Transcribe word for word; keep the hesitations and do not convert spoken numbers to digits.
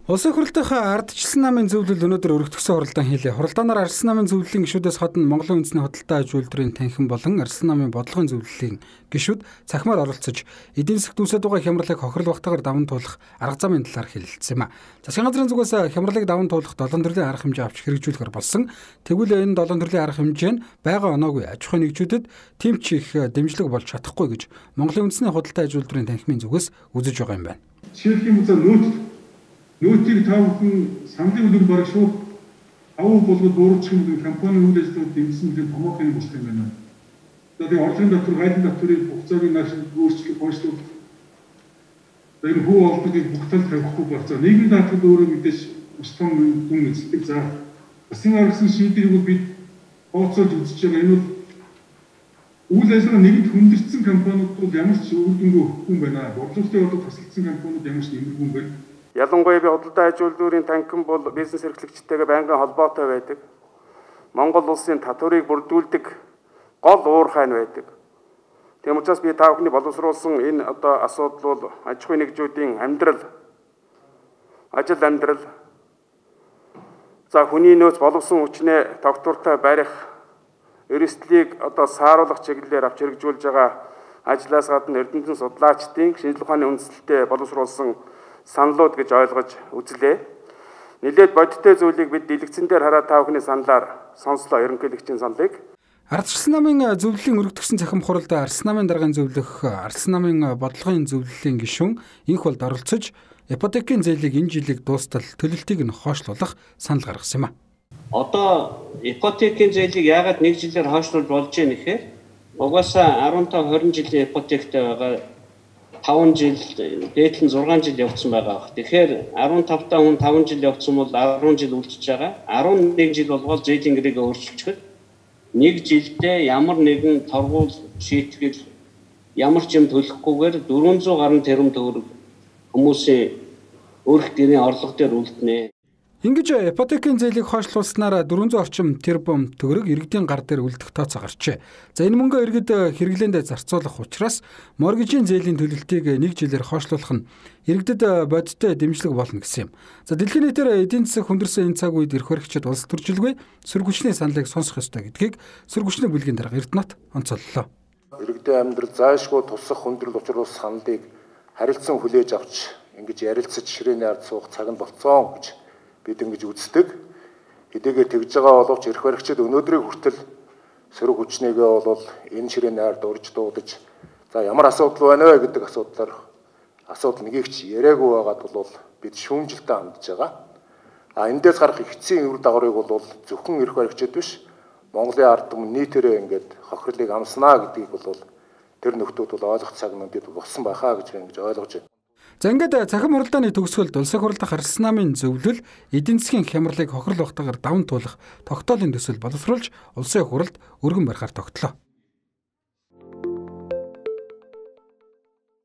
Улсын хурал дахь ардчилсан намын зөвлөл өнөөдөр өргөгдсөн хуралдаан хийлээ. Хуралдаанаар Арслан намын зөвлөлийн гишүүдээс гадна Монголын үндэсний худалдаа аж үйлдвэрийн танхим болон Арслан намын бодлогын зөвлөлийн гишүүд цахимаар оролцож эдийн засгт үүсэж байгаа хямралыг хохирол багтаагаар даван туулах арга замын талаар хэлэлцсэн юм а. Засгийн газрын зүгээс хямралыг даван туулах долоон төрлийн арга хэмжээ авч хэрэгжүүлэхээр болсон. Тэгвэл энэ долоон төрлийн арга хэмжээ нь байгаа оноогүй аж ахуйн нэгжүүдэд тэмч их дэмжлэг болж чадахгүй гэж Монголын үндэсний худалдаа аж үйлдвэрийн танхимын зүгээс үзэж байгаа юм байна. Жишээлбэл нөөц Нөөцийг таавхан саналын үлгэр бараг шууд авах болгоод буурчих юм компани үйл ажиллагаанд дэмжсэн гэдэг томоохон болох юм байна. Тэгээд орлогын давтар, гайлын давтарыг хугацааг нааш өөрчлөх, хойшлуулах. Тэгээд хүү олдгийг бүгдэл тавихгүй болцоо. Нийгмийн даатгал өөрөө мэдээж устгам хүн эзэлдэг. За засгийн гаргасан шийдвэрийг бид хооцоолж үзэж байгаа. Энэ бол үйл ажиллагаа нэгд хүндэрсэн компаниуд бол ямар ч үр дүнгүй өгөхгүй юм байна. Борлуулалтын бодлого тасалдсан компаниуд ямар ч нэмэргүй юм байна. Ялангуяа би худалдаа аж үйлдвэрийн танхим бол бизнес эрхлэгчтэйгээ байнгын холбоотой байдаг. Монгол улсын татварыг бүрдүүлдэг гол уур хайн байдаг. Тийм учраас би та бүхний боловсруулсан энэ одоо асуудал бол аж ахуйн нэгжүүдийн амьдрал, ажил амьдрал, за хүний нөөц боловсон хүчнээ тогтвортой барих, эрсдлийг одоо сааруулах чиглэлээр авч хэрэгжүүлж байгаа ажлаас гадна эрдэмтэн судлаачдын шинжилгээ ухааны үндэслэлтэй боловсруулсан саналууд гэж ойлгож үзлээ. Нилээд бодиттой зүйлийг бид дэлгэцэн дээр хараад та бүхний саналаар сонслоо ерөнхийлөгчийн саналыг. Ардчилсан намын зөвлөлийн өргөдөгсөн цахим хуралд Арслан намын даргын зөвлөх, Арслан намын бодлогын зөвлөлийн гишүүн инх болд оролцож ипотекийн зээлийг энэ жилиг дуустал төлөлтийг нь хойшлуулах санал гаргасан юм а. Одоо ипотекийн зээлийг яагаад нэг жилээр хойшлуулж болж байна гэхээр угаасаа арван таван хорин жилийн ипотектэй байгаа таван жил дээдл нь зургаан жил явцсан байгаа. Тэгэхээр арван тавтаа хүн таван жил явцсан бол арван жил үлдчихэж байгаа. арван нэг жил болгоод зээлийн гэрээгээ өөрчилчихвэл нэг жилдээ ямар нэгэн торгуул шийтгэл ямар ч юм төлөхгүйгээр дөрвөн зуун гаруй тэрбум төгрөг хүмүүсийн өөрх гэрийн орлого дээр үлднэ. Ингэж ипотекийн зээлийг хойшлуулснаар дөрвөн зуун орчим тэрбум төгрөг иргэдийн гар дээр үлдэх тооцоо гарчээ. За энэ мөнгө иргэд хэрэглээндээ зарцуулах учраас моргижийн зээлийн төлөлтийг нэг жилээр хойшлуулах нь иргэдэд бодиттой дэмжлэг болно гэсэн юм. За дэлхийн нийтээр эдийн засаг хүндэрсэн энэ цаг үед эрх баригчид улс төржилгүй сөрөг хүчний саналыг сонсох ёстой гэдгийг сөрөг хүчний бүлгийн дарга Эрдэнэт онцоллоо. Иргэдийн амьдрал заашгүй тусах хүндрэл учруулах саналыг харилцан хүлээж авч ингэж ярилцаж ширээний ард суух цаг нь болцсон гэж бид ингэж үздэг. Хэдийгээр тэгж байгаа боловч эрх баригчид өнөөдрийг хүртэл сөрөг хүчнийгээ бол энэ ширээний ард урьж дуудаж за ямар асуудал байна вэ гэдэг асуудлаар асуудал нэгийгч яриаггүй байгаад бол бид шүүмжилтээ хандж байгаа. А эндээс гарах эцсийн үр дагаврыг бол зөвхөн эрх баригчид биш Монголын ард түмэн нийтээрээ ингээд хохирлыг амснаа гэдгийг бол тэр нөхдүүд бол ойлгох цаг нь бид болсон байхаа гэж ингэж ойлгож байна. За ингээд цахим хуралдааны төгсгөлд улсын хурал дахь Арслан намын зөвлөл эдийн засгийн хямралыг хохирол багтаагаар даван туулах тогтоолын төсөл боловсруулж улсын хуралд өргөн барихаар тогтлоо.